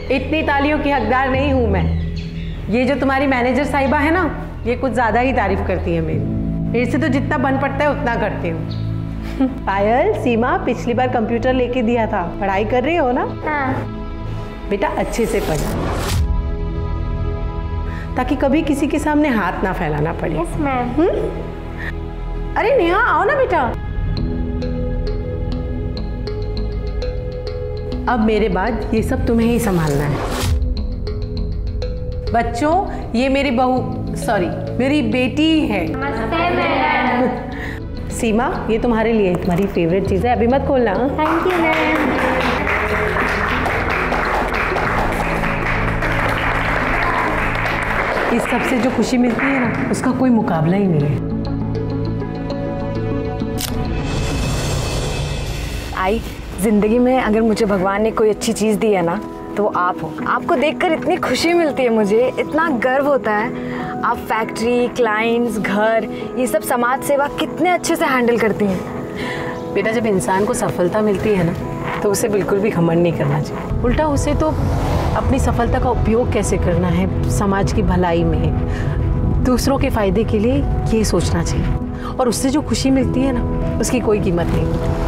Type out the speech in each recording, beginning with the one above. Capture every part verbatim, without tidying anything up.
इतनी तालियों की हकदार नहीं हूँ मैं। ये जो तुम्हारी मैनेजर साहिबा है ना, ये कुछ ज्यादा ही तारीफ करती है मेरी। मेरे से तो जितना बन पड़ता है उतना करती हूँ। पायल, सीमा पिछली बार कंप्यूटर लेके दिया था, पढ़ाई कर रही हो ना? हाँ। बेटा अच्छे से पढ़ना, ताकि कभी किसी के सामने हाथ ना फैलाना पड़े। Yes ma'am. अरे नेहा आओ ना बेटा। अब मेरे बाद ये सब तुम्हें ही संभालना है। बच्चों, ये मेरी बहू, सॉरी मेरी बेटी है। नमस्ते मैम। सीमा, ये तुम्हारे लिए तुम्हारी फेवरेट चीज है, अभी मत खोलना। Thank you ma'am. इस सब से जो खुशी मिलती है ना, उसका कोई मुकाबला ही नहीं है। आई, जिंदगी में अगर मुझे भगवान ने कोई अच्छी चीज दी है ना, तो वो आप हो। आपको देखकर इतनी खुशी मिलती है, मुझे इतना गर्व होता है। आप फैक्ट्री, क्लाइंट्स, घर, ये सब समाज सेवा कितने अच्छे से हैंडल करती हैं। बेटा, जब इंसान को सफलता मिलती है ना, तो उसे बिल्कुल भी घमंड नहीं करना चाहिए। उल्टा उसे तो अपनी सफलता का उपयोग कैसे करना है समाज की भलाई में, दूसरों के फायदे के लिए, ये सोचना चाहिए। और उससे जो खुशी मिलती है ना, उसकी कोई कीमत नहीं।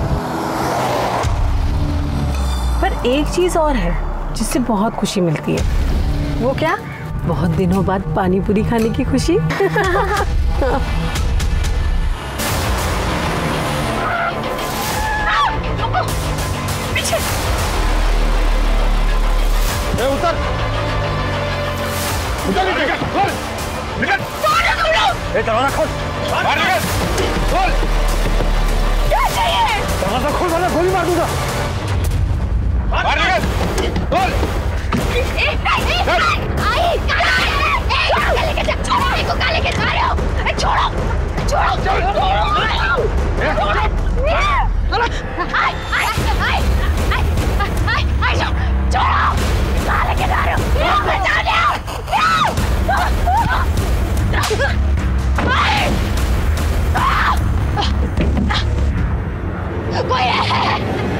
पर एक चीज और है जिससे बहुत खुशी मिलती है। वो क्या? बहुत दिनों बाद पानी पूरी खाने की खुशी। पीछे उतर उतर निकल खोल निकल ए दरवाजा खोल बाहर निकल खोल क्या चाहिए दरवाजा खोल वरना गोली मार दूंगा बाहर निकल खोल ए नहीं आई काले लेके जा छोड़ो इसको काले लेके जा रहे हो ए छोड़ो छोड़ो छोड़ो छोड़ो आई आई आई आई आई छोड़ो काले लेके जा रहे हो बचा ले कोई है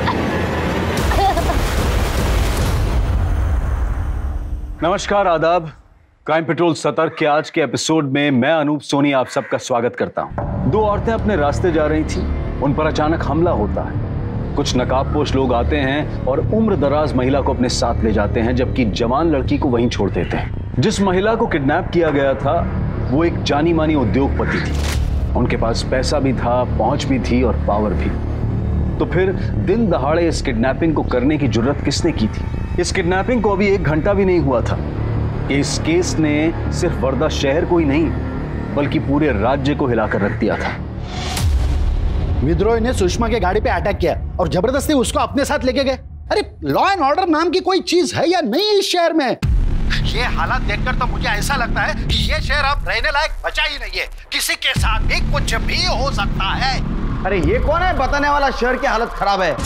नमस्कार, आदाब। क्राइम पेट्रोल सतर्क के आज के एपिसोड में मैं अनूप सोनी आप सबका स्वागत करता हूं। दो औरतें अपने रास्ते जा रही थीं, उन पर अचानक हमला होता है। कुछ नकाबपोश लोग आते हैं और उम्र दराज महिला को अपने साथ ले जाते हैं, जबकि जवान लड़की को वहीं छोड़ देते हैं। जिस महिला को किडनैप किया गया था वो एक जानी मानी उद्योगपति थी। उनके पास पैसा भी था, पहुंच भी थी और पावर भी। तो फिर दिन दहाड़े इस किडनैपिंग को करने की जुर्रत किसने की थी? इस किडनैपिंग को अभी एक घंटा भी नहीं हुआ था। इस केस ने सिर्फ वर्धा शहर को ही नहीं बल्कि पूरे राज्य को हिलाकर रख दिया था। विद्रोही ने सुषमा के गाड़ी पे अटैक किया और जबरदस्ती उसको अपने साथ लेके गए। अरे लॉ एंड ऑर्डर नाम की कोई चीज है या नहीं इस शहर में? ये हालात देखकर तो मुझे ऐसा लगता है कि ये शहर अब रहने लायक बचा ही नहीं है। किसी के साथ भी कुछ भी हो सकता है। अरे ये कौन है बताने वाला शहर की हालत खराब है?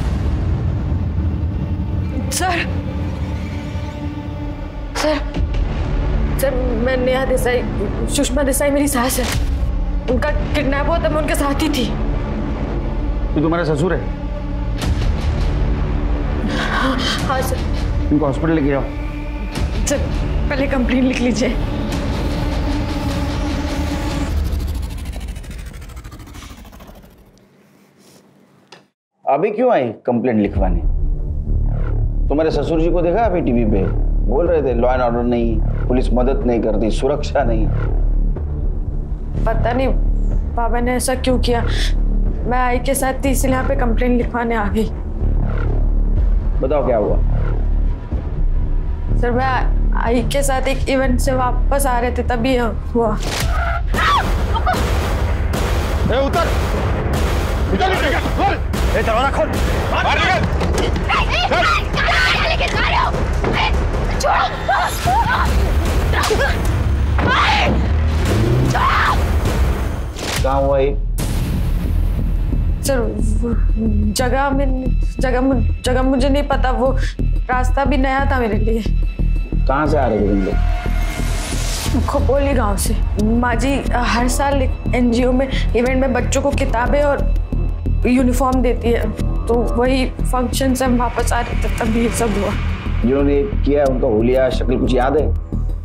सर सर सर मैं नेहा देसाई, सुषमा देसाई मेरी सास है। उनका किडनैप हुआ था, मैं उनके साथ ही थी। तू तुम्हारा ससुर है? हाँ, हाँ सर। इनको हॉस्पिटल लेके जाओ। सर पहले कंप्लेंट लिख लीजिए। अभी क्यों आई कंप्लेंट लिखवाने? तुम्हारे ससुर जी को देखा अभी टीवी पे बोल रहे थे लॉ एंड ऑर्डर नहीं, पुलिस मदद नहीं करती, सुरक्षा नहीं। पता नहीं बाबा ने ऐसा क्यों किया। मैं आई के साथ थी इसलिए यहाँ पे कंप्लेंट लिखवाने आ गई। बताओ क्या हुआ? सर मैं आई के साथ एक इवेंट से वापस आ रहे थे, तभी हुआ। ए उतर उतर निकल खोल ए दरवाजा खोल बाहर निकल लेके जा रहे हो छोड़ो कहाँ हुआ ये? सर जगह में जगह जगह मुझे नहीं पता, वो रास्ता भी नया था मेरे लिए। कहाँ से आ रहे थे तुम लोग? खोपोली गांव से। माँ जी हर साल एनजीओ में इवेंट में बच्चों को किताबें और यूनिफॉर्म देती है, तो वही फंक्शन से हम वापस आ रहे थे, तभी ये सब हुआ। जिन्होंने किया उनका हुलिया शक्ल कुछ याद है?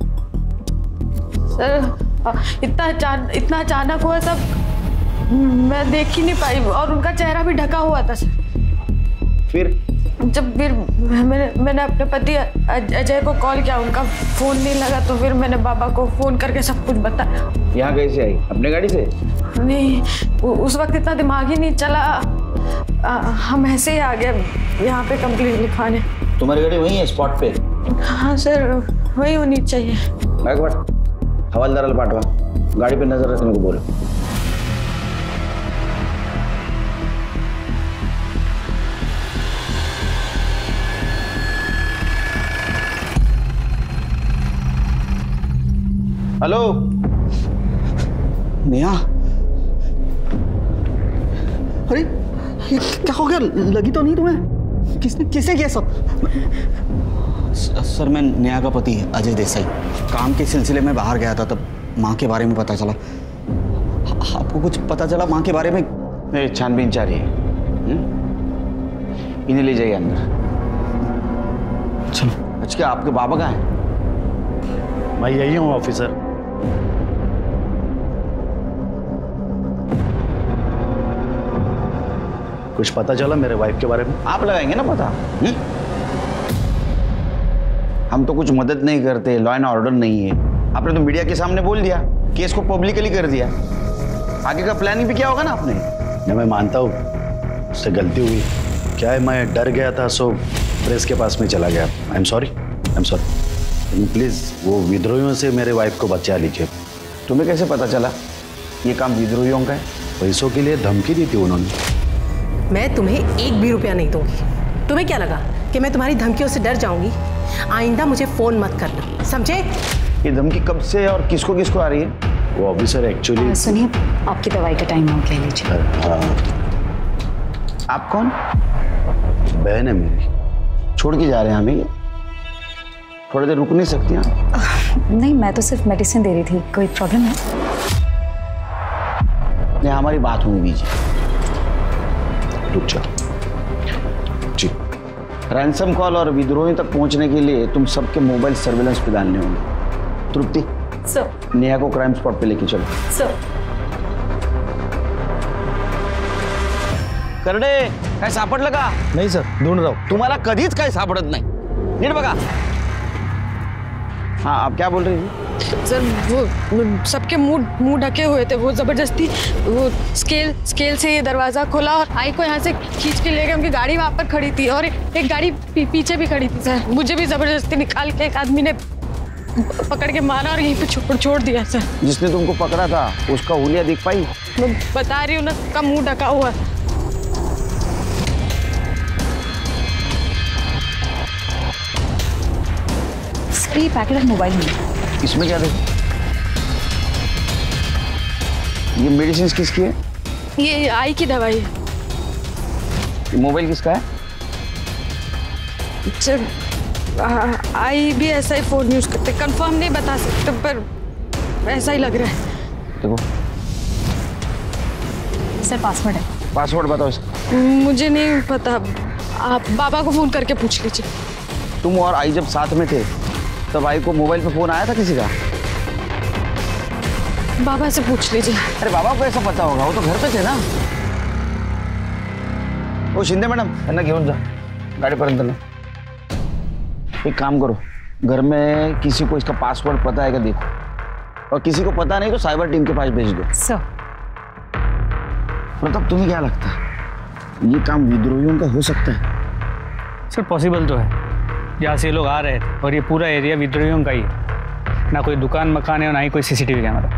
सर इतना अचान, इतना अचानक हुआ सब, मैं देख ही नहीं पाई और उनका चेहरा भी ढका हुआ था सर। फिर जब फिर मैंने मैंने अपने पति अजय को कॉल किया, उनका फोन नहीं लगा, तो फिर मैंने बाबा को फोन करके सब कुछ बताया। यहाँ कैसे आई? अपने गाड़ी से? नहीं, उस वक्त इतना दिमाग ही नहीं चला, आ, हम ऐसे ही आ गए यहाँ पे कंप्लेंट लिखवाने। तुम्हारी गाड़ी वही है स्पॉट पे? हाँ सर, वही होनी चाहिए। हवालदार पाठवा, गाड़ी पे नजर रखने को बोलो। हेलो नेहा, अरे ये क्या हो गया? लगी तो नहीं तुम्हें? किसने किसे किया सब? सर मैं नेहा का पति अजय देसाई, काम के सिलसिले में बाहर गया था, तब माँ के बारे में पता चला। आपको कुछ पता चला माँ के बारे में? मेरी छानबीन जारी है, इन्हें ले जाइए अंदर। चलो। अच्छा, आपके बाबा कहाँ हैं? मैं यही हूँ ऑफिसर। कुछ पता चला मेरे वाइफ के बारे में? आप लगाएंगे ना पता। हुँ? हम तो कुछ मदद नहीं करते, लॉ एंड ऑर्डर नहीं है। आपने तो मीडिया के सामने बोल दिया, केस को पब्लिकली कर दिया। आगे का प्लानिंग भी क्या होगा ना आपने? नहीं, मैं मानता हूँ उससे गलती हुई। क्या है, मैं डर गया था, सो प्रेस के पास में चला गया। I am sorry, I am sorry. Please वो विद्रोहियों से मेरे वाइफ को बचा लीजिए। तुम्हें कैसे पता चला ये काम विद्रोहियों का है? पैसों के लिए धमकी दी थी उन्होंने। मैं तुम्हें एक भी रुपया नहीं दूंगी। तुम्हें क्या लगा कि मैं तुम्हारी धमकियों से डर जाऊंगी? आइंदा मुझे फोन मत करना, समझे? ये धमकी कब से और किसको किसको आ रही है? वो ऑफिसर एक्चुअली। सुनिए, आपकी दवाई का टाइम हो गया, लीजिए। हाँ। आप कौन? बहन है मेरी। छोड़ के जा रहे हैं हमें? थोड़ी देर रुक नहीं सकती आप? नहीं, मैं तो सिर्फ मेडिसिन दे रही थी। कोई प्रॉब्लम है? नहीं, हमारी बात होने दीजिए। रुक जाओ जी। रैंसम कॉल और विद्रोही तक पहुंचने के लिए तुम सबके मोबाइल सर्विलेंस पे डालने होंगे। तृप्ति, सर। नेहा को क्राइम स्पॉट पे लेके चलो। सर। करडे, काय सापड लगा? नहीं सर, ढूंढ रहा हूँ। तुम्हाला कधीच काय सापडत नाही, नीट बघा। हाँ, आप क्या बोल रही थी? सर वो सबके मुंह मुंह ढके हुए थे, वो जबरदस्ती वो स्केल स्केल से ये दरवाजा खोला और आई को यहाँ से खींच के ले गए। उनकी गाड़ी वहाँ पर खड़ी थी और एक गाड़ी पी, पीछे भी खड़ी थी सर। मुझे भी जबरदस्ती निकाल के एक आदमी ने पकड़ के मारा और यहीं पे छोड़ छोड़ दिया सर। जिसने तुमको पकड़ा था उसका हुलिया दिख पाई? मैं बता रही हूँ ना, सबका मुंह ढका हुआ। ये पैकेट ऑफ मोबाइल में। इसमें क्या देखो? ये मेडिसिन किसकी है? ये आई की दवाई है। मोबाइल किसका है? सर आई भी ऐसा ही फोन यूज करते, कंफर्म नहीं बता सकते पर ऐसा ही लग रहा है। देखो सर, पासवर्ड है। पासवर्ड बताओ इसका। मुझे नहीं पता, आप बाबा को फोन करके पूछ लीजिए। तुम और आई जब साथ में थे तब आई को मोबाइल पे फोन आया था किसी का? बाबा से पूछ लीजिए। अरे बाबा को ऐसा पता होगा, वो तो घर पे थे ना। ओ शिंदे मैडम, है घेऊन जा गाड़ी पर्यंत ना। एक काम करो, घर में किसी को इसका पासवर्ड पता है क्या देखो, और किसी को पता नहीं तो साइबर टीम के पास भेज दो। सर। प्रताप, तुम्हें क्या लगता है ये काम विद्रोहियों का हो सकता है? सर पॉसिबल तो है, जहाँ से लोग आ रहे थे और ये पूरा एरिया विद्रोहियों का ही है। ना कोई दुकान मकान है और ना ही कोई सीसीटीवी कैमरा।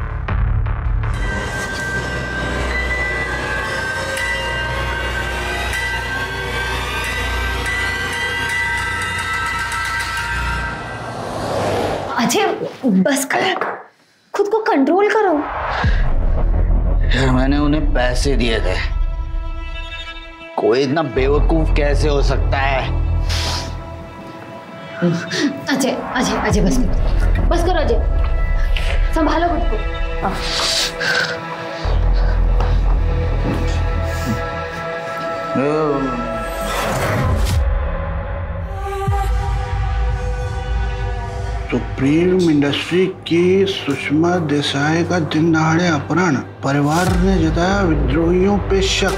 अजय बस कर, खुद को कंट्रोल करो। यार मैंने उन्हें पैसे दिए थे, कोई इतना बेवकूफ कैसे हो सकता है? अजय अजय अजय बस करो, बस करो अजय, संभालो खुद को। सुप्रीम इंडस्ट्री की सुषमा देसाई का दिन दहाड़े अपहरण, परिवार ने जताया विद्रोहियों पे शक।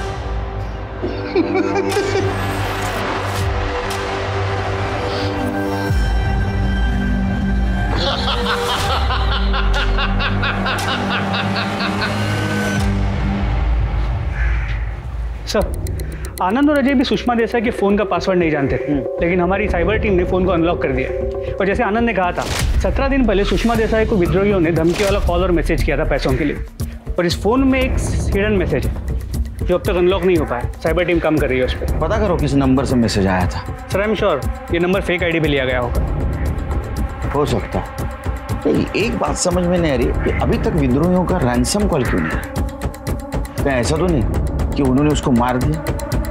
सर, आनंद और अजय भी सुषमा देसाई के फ़ोन का पासवर्ड नहीं जानते, लेकिन हमारी साइबर टीम ने फ़ोन को अनलॉक कर दिया। और जैसे आनंद ने कहा था, सत्रह दिन पहले सुषमा देसाई को विद्रोहियों ने धमकी वाला कॉल और मैसेज किया था पैसों के लिए। और इस फ़ोन में एक हिडन मैसेज है जो अब तक अनलॉक नहीं हो पाया। साइबर टीम काम कर रही है उस पर। पता करो किस नंबर से मैसेज आया था। सर, आई एम श्योर ये नंबर फेक आई डी पे लिया गया होगा। हो सकता है। एक बात समझ में नहीं आ रही कि अभी तक विद्रोहियों का रैंसम कॉल क्यों नहीं आया? क्या ऐसा तो नहीं कि उन्होंने उसको मार दिया?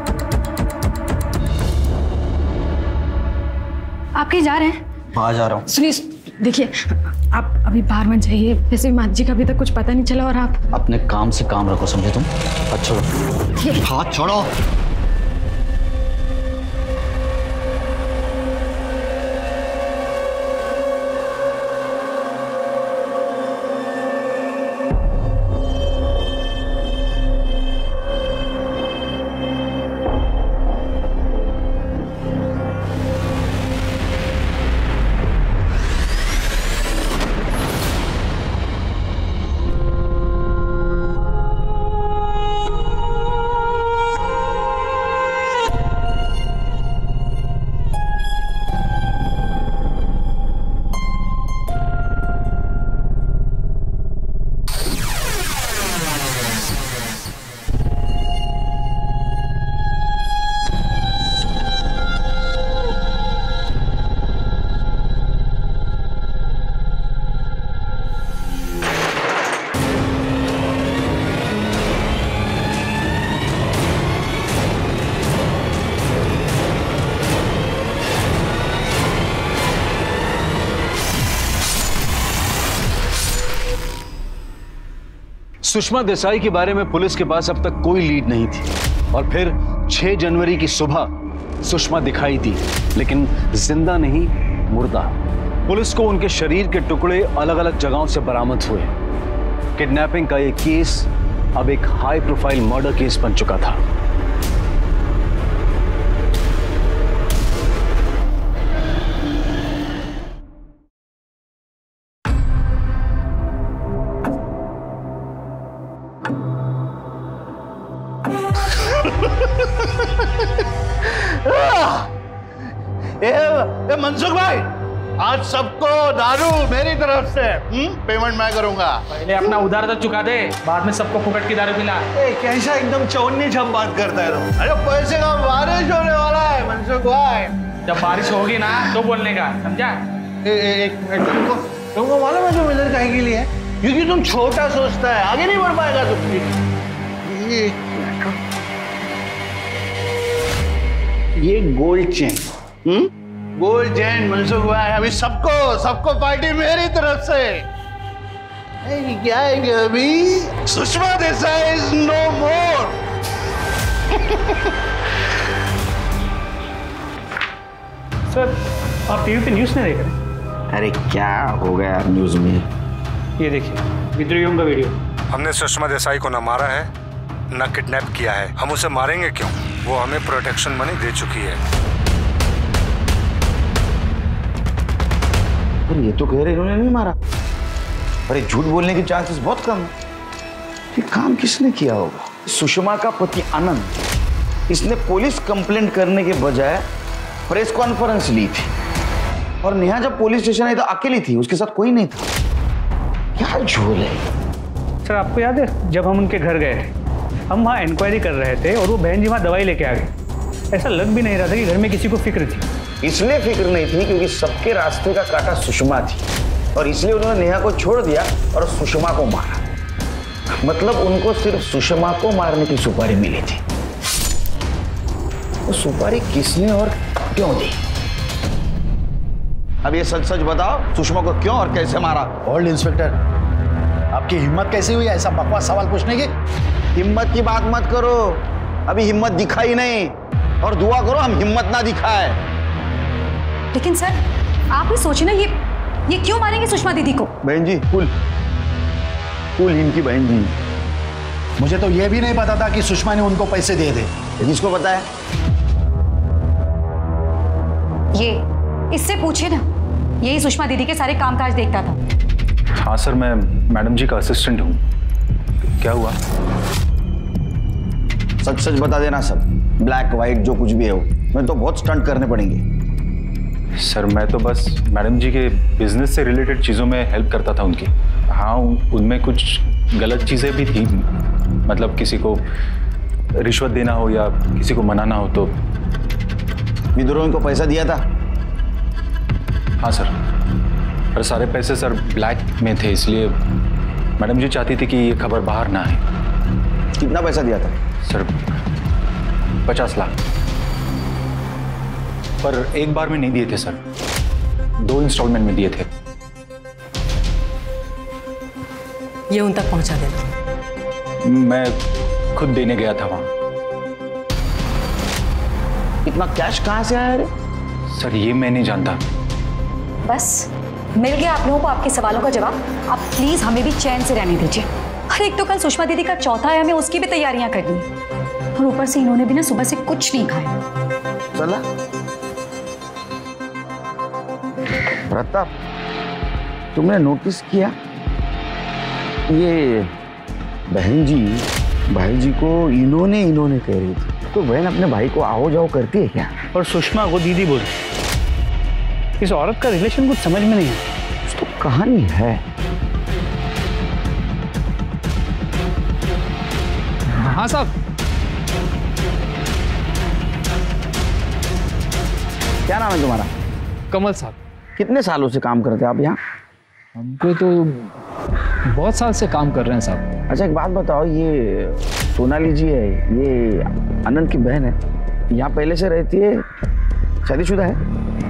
आप कहीं जा रहे हैं? हाँ जा रहा हूँ। सुनिए, देखिए, आप अभी बाहर मत जाइए। वैसे भी माँ जी का अभी तक कुछ पता नहीं चला और आप अपने काम से काम रखो, समझे तुम? हाथ छोड़ो, हाथ छोड़ो। सुषमा देसाई के बारे में पुलिस के पास अब तक कोई लीड नहीं थी और फिर छह जनवरी की सुबह सुषमा दिखाई दी, लेकिन जिंदा नहीं, मुर्दा। पुलिस को उनके शरीर के टुकड़े अलग अलग जगहों से बरामद हुए। किडनैपिंग का यह केस अब एक हाई प्रोफाइल मर्डर केस बन चुका था। ए, मनसुख भाई, आज सबको दारू मेरी तरफ से पेमेंट मैं करूंगा। पहले अपना उधार तो चुका दे, बाद में सबको फुकट की दारू पिला। ए, कैसा एकदम चौनी छम बात करता है तुम? अरे पैसे का बारिश होने वाला है मनसुख भाई। जब बारिश होगी ना तो बोलने का, समझा? एक मिनट, तुमको तुमको मालूम है तुम इधर काहे के लिए? क्योंकि तुम छोटा सोचता है, आगे नहीं बढ़ पाएगा तुम। ये gold chain, hmm gold chain Mansukh भाई, अभी सबको सबको पार्टी मेरी तरफ से। क्या है अभी? Sushma Desai is no more. Sir, आप टीवी पे न्यूज़ नहीं देख रहे? अरे क्या हो गया न्यूज़ में? ये देखिए, विद्रोहियों का वीडियो। हमने सुषमा देसाई को न मारा है न किडनैप किया है। हम उसे मारेंगे क्यों? वो हमें प्रोटेक्शन मनी दे चुकी है। अरे ये तो कह रहे इन्होंने नहीं मारा। अरे झूठ बोलने की चांसेस बहुत कम है। ये काम किसने किया होगा? सुषमा का पति आनंद, इसने पुलिस कंप्लेंट करने के बजाय प्रेस कॉन्फ्रेंस ली थी और नेहा जब पुलिस स्टेशन आई तो अकेली थी, उसके साथ कोई नहीं था। क्या झोल है? सर, आपको याद है जब हम उनके घर गए थे, हम वहाँ इंक्वायरी कर रहे थे और वो बहन जी वहाँ दवाई लेके आ गए। ऐसा लग भी नहीं रहा था कि घर में किसी को फिक्र थी। इसलिए फिक्र नहीं थी क्योंकि सबके रास्ते का कांटा सुषमा थी और इसलिए उन्होंने नेहा को छोड़ दिया और सुषमा को मारा। मतलब उनको सिर्फ सुषमा को मारने की सुपारी मिली थी। वो सुपारी किसने और क्यों दी? अब ये सच सच बताओ, सुषमा को क्यों और कैसे मारा? होल्ड इंस्पेक्टर, आपकी हिम्मत कैसी हुई ऐसा बकवास सवाल पूछने की? हिम्मत की बात मत करो, अभी हिम्मत दिखाई नहीं, और दुआ करो हम हिम्मत ना दिखाए। लेकिन सर, आप ही सोचिए ना, ये ये क्यों मारेंगे सुषमा दीदी को? बहन जी कुल कुल इनकी बहन जी। मुझे तो ये भी नहीं पता था कि सुषमा ने उनको पैसे दिए थे। किसको पता है? ये इससे पूछे ना, यही सुषमा दीदी के सारे कामकाज देखता था। हाँ सर, मैं मैडम जी का असिस्टेंट हूँ। क्या हुआ? सच सच बता देना सब, ब्लैक व्हाइट जो कुछ भी है वो। मैं तो बहुत स्टंट करने पड़ेंगे। सर मैं तो बस मैडम जी के बिजनेस से रिलेटेड चीज़ों में हेल्प करता था उनकी। हाँ, उनमें कुछ गलत चीज़ें भी थी, मतलब किसी को रिश्वत देना हो या किसी को मनाना हो तो। विद्रोही को पैसा दिया था? हाँ सर, पर सारे पैसे सर ब्लैक में थे, इसलिए मैडम जी चाहती थी कि ये खबर बाहर ना आए। कितना पैसा दिया था? सर पचास लाख, पर एक बार में नहीं दिए थे सर, दो इंस्टॉलमेंट में दिए थे। ये उन तक पहुंचा देना। मैं खुद देने गया था वहां। इतना कैश कहां से आया रे? सर ये मैं नहीं जानता। बस मिल गया आप लोगों को आपके सवालों का जवाब। आप प्लीज हमें भी चैन से रहने दीजिए। अरे एक तो कल सुषमा दीदी का चौथा है, हमें उसकी भी तैयारियां करनी है, और ऊपर से इन्होंने भी ना सुबह से कुछ नहीं खाया। चला प्रताप, तुमने नोटिस किया ये बहन जी भाई जी को इन्होंने इन्होंने कह रही थी, तो बहन अपने भाई को आओ जाओ करती है क्या? और सुषमा को दीदी बोल। इस औरत का रिलेशन कुछ समझ में नहीं है। कुछ तो कहानी है। हाँ साहब। क्या नाम है तुम्हारा? कमल साहब। कितने सालों से काम करते हैं आप यहाँ? हमको तो बहुत साल से काम कर रहे हैं साहब। अच्छा एक बात बताओ, ये सोनाली जी है, ये अनंत की बहन है, यहाँ पहले से रहती है, शादीशुदा है?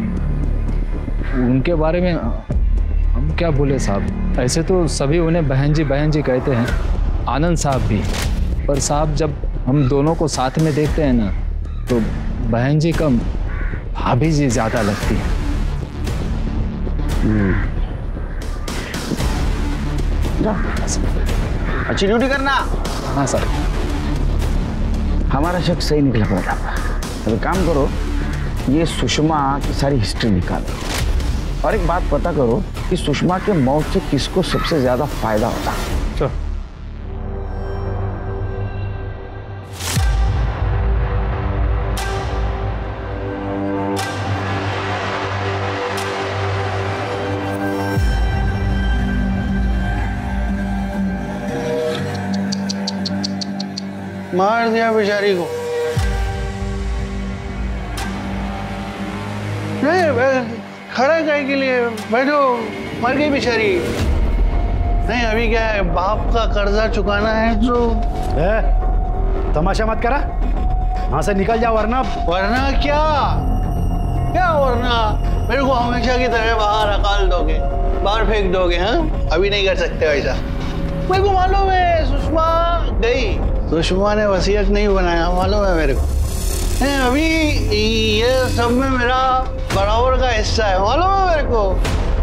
उनके बारे में हम क्या बोले साहब, ऐसे तो सभी उन्हें बहन जी बहन जी कहते हैं, आनंद साहब भी। पर साहब जब हम दोनों को साथ में देखते हैं ना, तो बहन जी कम भाभी जी ज़्यादा लगती है। अच्छी ड्यूटी करना। हाँ सर। हमारा शक सही निकला पड़ा था। अब काम करो, ये सुषमा की सारी हिस्ट्री निकालो और एक बात पता करो कि सुषमा के मौत से किसको सबसे ज्यादा फायदा होता। चलो। मार दिया बेचारी को। नहीं खड़ा काय के लिए बैठो, मर गई बेचारी। नहीं अभी क्या है, बाप का कर्जा चुकाना है तो। ए, तमाशा मत करा, वहां से निकल जा, वरना वरना क्या क्या वरना मेरे को हमेशा की तरह बाहर अकाल दोगे, बाहर फेंक दोगे? हाँ अभी नहीं कर सकते वैसा। मेरे को मालूम है सुषमा गई, सुषमा ने वसीयत नहीं बनाया, मालूम है मेरे को। नहीं अभी ये सब में मेरा बराबर का हिस्सा है, मालूम है मेरे को।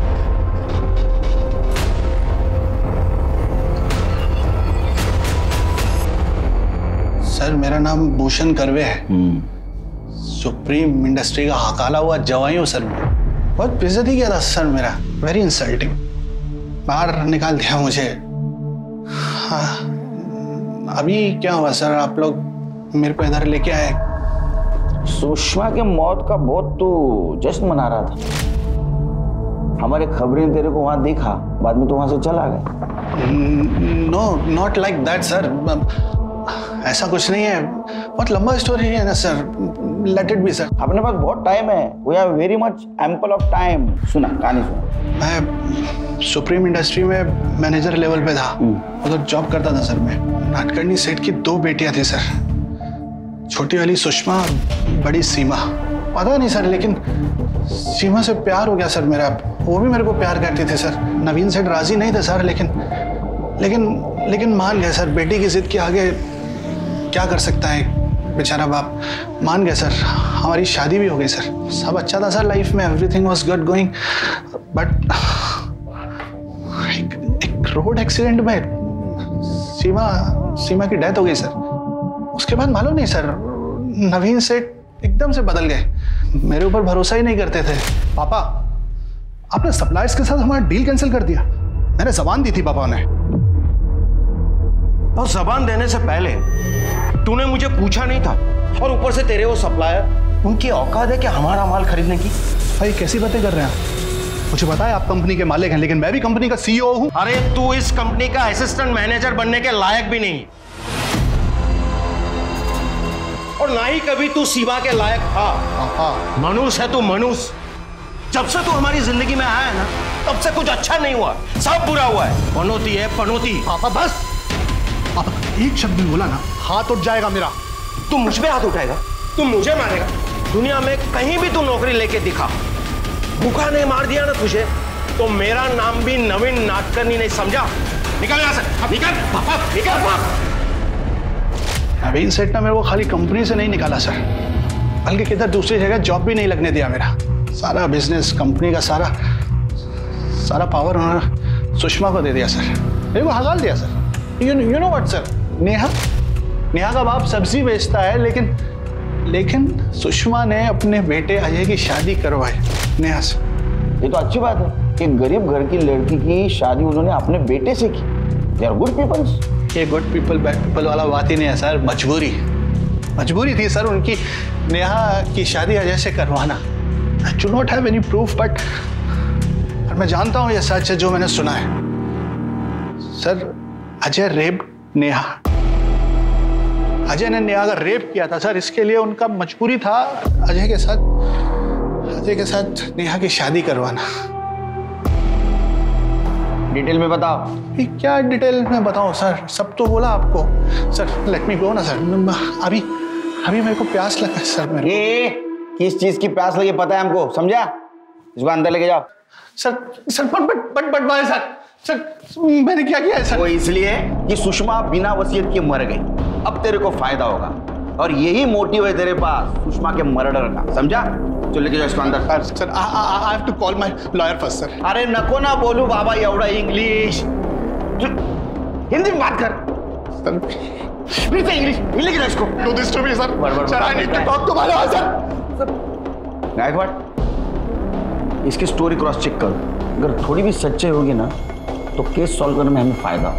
सर मेरा नाम भूषण करवे है, सुप्रीम इंडस्ट्री का हकाला हुआ जवाई हूँ सर। मैं बहुत बेइज्जती किया था सर मेरा, वेरी इंसल्टिंग, बाहर निकाल दिया मुझे। हाँ अभी क्या हुआ सर, आप लोग मेरे को इधर लेके आए? सुषमा के मौत का बहुत तो जश्न मना रहा था, हमारे खबरें तेरे को वहां देखा, बाद में तो वहां से चला गया। No not like that sir, ऐसा कुछ नहीं है, बहुत लंबा स्टोरी है ना sir, let it be sir. अपने पास बहुत टाइम है, we have very much ample of time. सुना कहानी सुना। मैं सुप्रीम इंडस्ट्री में मैनेजर लेवल पे था, उधर जॉब करता था सर। मैं नाटकर्णी सेठ की दो बेटियां थी सर, छोटी वाली सुषमा, बड़ी सीमा। पता नहीं सर, लेकिन सीमा से प्यार हो गया सर मेरा, वो भी मेरे को प्यार करती थी सर। नवीन सेठ राजी नहीं थे सर, लेकिन लेकिन लेकिन मान गए सर, बेटी की जिद के आगे क्या कर सकता है बेचारा बाप मान गए सर, हमारी शादी भी हो गई सर, सब अच्छा था सर लाइफ में, everything was good going, but एक, एक रोड एक्सीडेंट में सीमा सीमा की डेथ हो गई सर। उसके बाद मालूम नहीं सर, नवीन सेठ एकदम से बदल गए, मेरे ऊपर भरोसा ही नहीं करते थे। पापा, आपने सप्लायर्स के साथ हमारा डील कैंसिल कर दिया। मैंने जबान दी थी पापा ने। और जबान देने से पहले तूने मुझे पूछा नहीं था, और ऊपर से तेरे वो सप्लायर, उनकी औकात है कि हमारा माल खरीदने की। भाई कैसी बातें कर रहे हैं आप? मुझे पता है आप कंपनी के मालिक हैं, लेकिन मैं भी कंपनी का सीईओ हूं। अरे तू इस कंपनी का असिस्टेंट मैनेजर बनने के लायक भी नहीं, और ना ही कभी तू सीमा के लायक था। मनुष्य है तू, मनुष्य। जब से तू हमारी जिंदगी में आया है ना, तब से कुछ अच्छा नहीं हुआ, सब बुरा हुआ है। पनौती है पनौती। पापा बस, पापा एक शब्द भी बोला ना हाथ उठ जाएगा मेरा। तू मुझ पे हाथ उठाएगा? तू मुझे मारेगा? दुनिया में कहीं भी तू नौकरी लेके दिखा, भूखा नहीं मार दिया ना तुझे, तो मेरा नाम भी नवीन नाटकर्णी नहीं, समझा? निकल यहां से, निकल पापा, निकल पापा। नवीन सेठ ने मेरे को खाली कंपनी से नहीं निकाला सर, बल्कि किधर दूसरी जगह जॉब भी नहीं लगने दिया। मेरा सारा बिजनेस, कंपनी का सारा सारा पावर उन्होंने सुषमा को दे दिया सर, मेरे को हगाल दिया sir. You you know what sir, Neha Neha का बाप सब्जी बेचता है, लेकिन लेकिन सुषमा ने अपने बेटे अजय की शादी करवाई नेहा से। ये तो अच्छी बात है कि गरीब घर की लड़की की शादी उन्होंने अपने बेटे से की। They are good peoples. ये गुड पीपल बैड पीपल वाला बात ही नहीं है सर, मजबूरी मजबूरी थी सर उनकी नेहा की शादी अजय से करवाना। I do not have any proof, but पर मैं जानता हूँ ये सच है जो मैंने सुना है सर। अजय रेप नेहा, अजय ने नेहा का रेप किया था सर, इसके लिए उनका मजबूरी था अजय के साथ अजय के साथ नेहा की शादी करवाना। डिटेल में बताओ। क्या डिटेल में बताऊं सर, सब तो बोला आपको सर। लेट मी गो ना सर, अभी अभी मेरे को प्यास लगा है सर। मेरे ये किस चीज की प्यास लगी पता है हमको, समझा? इसको अंदर लेके जाओ। Sir sir but but but but भाई सर सर मैंने क्या किया है सर? वो इसलिए कि सुषमा बिना वसीयत के मर गई, अब तेरे को फायदा होगा, और यही मोटिव है तेरे पास सुषमा के मर्डर का, समझा? चलो लेके जाओ इसको अंदर। Sir I have to call my lawyer first sir. अरे नको ना बोलू बाबा एवढा इंग्लिश, हिंदी में बात कर सर। प्लीज इंग्लिश लेके जाओ इसको। Do this to me sir. Sir I need to talk to my lawyer sir. Gaikwad, इसकी स्टोरी क्रॉस चेक कर, अगर थोड़ी भी सच्चाई होगी ना तो केस सॉल्व करने में हमें फायदा।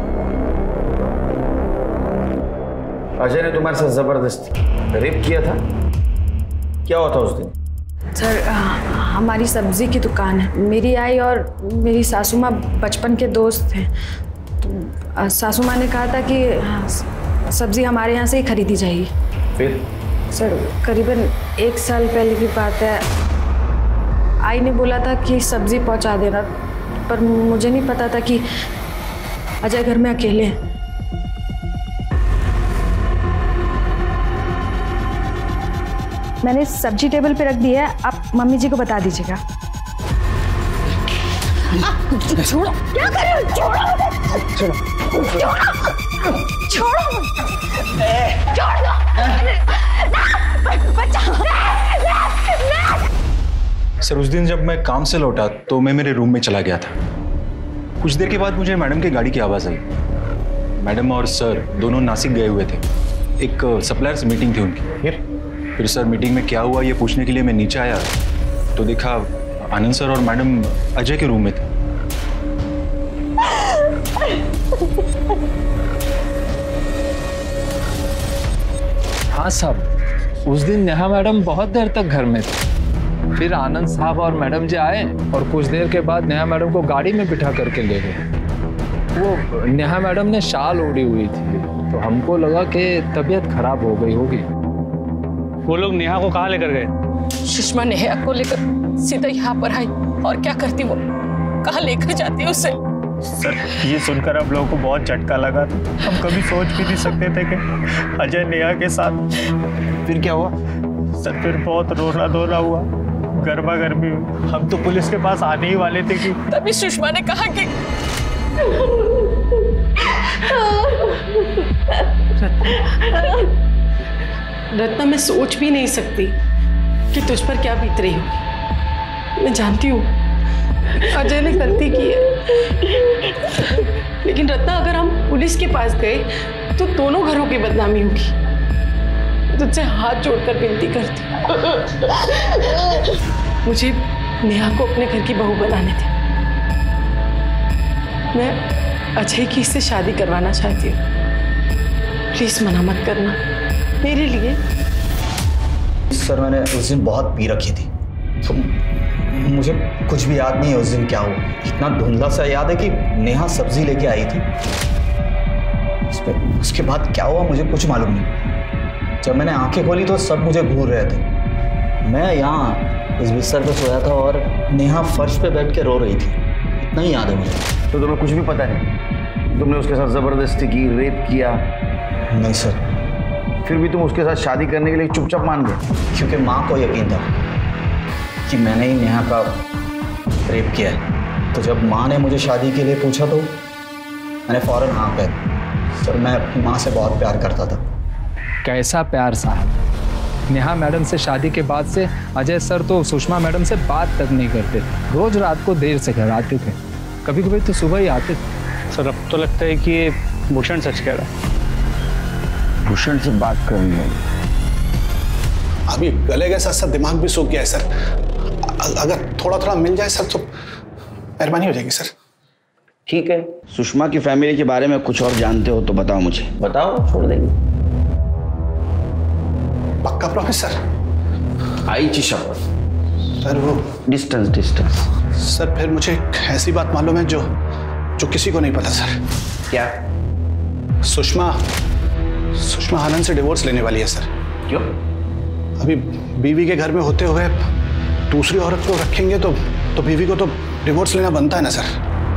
अजय ने तुम्हारे साथ जबरदस्ती रेप किया था, क्या हुआ था उस दिन? सर हमारी सब्जी की दुकान है, मेरी आई और मेरी सासू माँ बचपन के दोस्त हैं, तो सासू माँ ने कहा था कि सब्जी हमारे यहाँ से ही खरीदी जाएगी। फिर? सर करीबन एक साल पहले की बात है, आई ने बोला था कि सब्जी पहुँचा देना, पर मुझे नहीं पता था कि अजय घर में अकेले हैं। मैंने सब्जी टेबल पे रख दी है, आप मम्मी जी को बता दीजिएगा। छोड़ो, क्या कर रहे हो? छोड़ो मुझे, छोड़ो, छोड़ो, छोड़ दो, बचाओ। सर उस दिन जब मैं काम से लौटा तो मैं मेरे रूम में चला गया था। कुछ देर के बाद मुझे मैडम की गाड़ी की आवाज़ आई। मैडम और सर दोनों नासिक गए हुए थे, एक सप्लायर्स मीटिंग थी उनकी। फिर फिर सर मीटिंग में क्या हुआ ये पूछने के लिए मैं नीचे आया तो देखा आनंद सर और मैडम अजय के रूम में थे। हाँ साहब, उस दिन नेहा मैडम बहुत देर तक घर में थे, फिर आनंद साहब और मैडम जी आए और कुछ देर के बाद नेहा मैडम को गाड़ी में बिठा करके ले गए। वो नेहा मैडम ने शाल ओढ़ी हुई थी तो हमको लगा कि तबीयत खराब हो गई होगी। वो लोग नेहा को कहाँ लेकर गए? सुषमा नेहा को लेकर सीधा यहाँ पर आई, और क्या करती वो, कहाँ लेकर जाती उसे? सर ये सुनकर हम लोगों को बहुत झटका लगा था, हम कभी सोच भी नहीं सकते थे कि अजय नेहा के साथ। फिर क्या हुआ? सर फिर बहुत रोना धोना हुआ, गर्मा गर्मी, हम तो पुलिस के पास आने ही वाले थे कि तभी सुषमा ने कहा कि रत्ना, मैं सोच भी नहीं सकती कि तुझ पर क्या बीत रही होगी। मैं जानती हूँ अजय ने गलती की है, लेकिन रत्ना अगर हम पुलिस के पास गए तो दोनों घरों की बदनामी होगी। तुझसे हाथ जोड़कर विनती करती, मुझे नेहा को अपने घर की बहू बनाने दे। मैं अजय की इससे शादी करवाना चाहती हूँ। प्लीज मना मत करना मेरे लिए। सर मैंने उस दिन बहुत पी रखी थी, तो मुझे कुछ भी याद नहीं है उस दिन क्या हुआ। इतना धुंधला सा याद है कि नेहा सब्जी लेके आई थी, उसके, उसके बाद क्या हुआ मुझे कुछ मालूम नहीं। जब मैंने आंखें खोली तो सब मुझे घूर रहे थे। मैं यहाँ इस बिस्तर पे सोया था और नेहा फर्श पे बैठ के रो रही थी, इतना ही याद है मुझे। तो तुम्हें कुछ भी पता नहीं? तुमने उसके साथ जबरदस्ती की, रेप किया? नहीं सर। फिर भी तुम उसके साथ शादी करने के लिए चुपचाप मान गए? क्योंकि माँ को यकीन था कि मैंने ही नेहा का रेप किया है। तो जब माँ ने मुझे शादी के लिए पूछा तो मैंने फौरन हाँ कह दी। सर मैं अपनी माँ से बहुत प्यार करता था। कैसा प्यार साहब। नेहा मैडम से शादी के बाद से अजय सर तो सुषमा मैडम से बात तक नहीं करते। रोज रात को देर से घर आते थे, कभी कभी तो सुबह ही आते थे। सर अब तो लगता है कि ये भूषण सच कह रहा है। भूषण से बात कर रही है। अभी गले के साथ साथ दिमाग भी सूख गया है सर। अगर थोड़ा थोड़ा मिल जाए सर तो मेहरबानी हो जाएगी सर। ठीक है, सुषमा की फैमिली के बारे में कुछ और जानते हो तो बताओ मुझे। बताओ, छोड़ देंगे। पक्का प्रॉमिस सर? आई ची शपथ सर। वो डिस्टेंस डिस्टेंस सर फिर मुझे एक ऐसी बात मालूम है जो जो किसी को नहीं पता सर। क्या? सुषमा सुषमा आनंद से डिवोर्स लेने वाली है सर। क्यों? अभी बीवी के घर में होते हुए दूसरी औरत को रखेंगे तो तो बीवी को तो डिवोर्स लेना बनता है ना सर।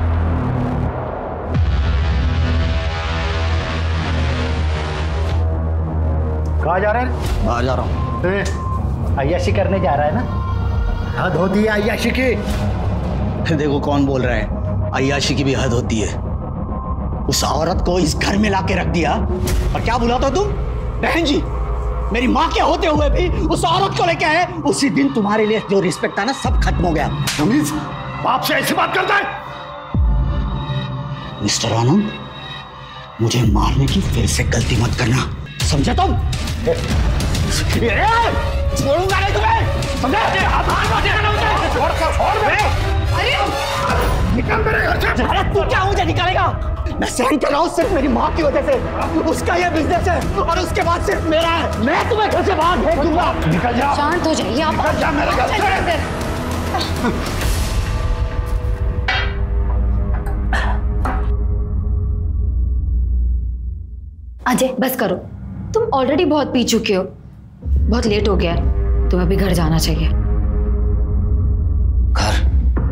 कहाँ जा रहे हैं? बाहर जा रहा हूँ। अय्याशी करने जा रहा है ना? हद होती है अय्याशी की। देखो कौन बोल रहा है, अय्याशी की भी हद होती है। उस औरत को इस घर में लाके रख दिया और क्या बुलाता तुम? बहन जी, मेरी माँ के होते हुए भी उस औरत को लेके आए। उसी दिन तुम्हारे लिए जो रिस्पेक्ट था ना सब खत्म हो गया। तमीज, बाप से ऐसी बात करता है? मिस्टर आनंद, मुझे मारने की फिर से गलती मत करना, समझे तुम? छोड़ूंगा नहीं तुम्हें, समझे? छोड़ कर छोड़ मेरे। निकल मेरे घर से। अरे तू क्या मुझे निकालेगा? मैं सहन कर रहा हूँ सिर्फ मेरी माँ की वजह से। उसका ये बिजनेस है और उसके बाद सिर्फ मेरा है। मैं तुम्हें घर से बाहर भेज दूंगा। निकल जा। शांत हो जाइए आप। निकल जा मेरे घर से। अजय बस करो, तुम ऑलरेडी बहुत पी चुके हो, बहुत लेट हो गया, तुम्हें अभी घर जाना चाहिए। घर?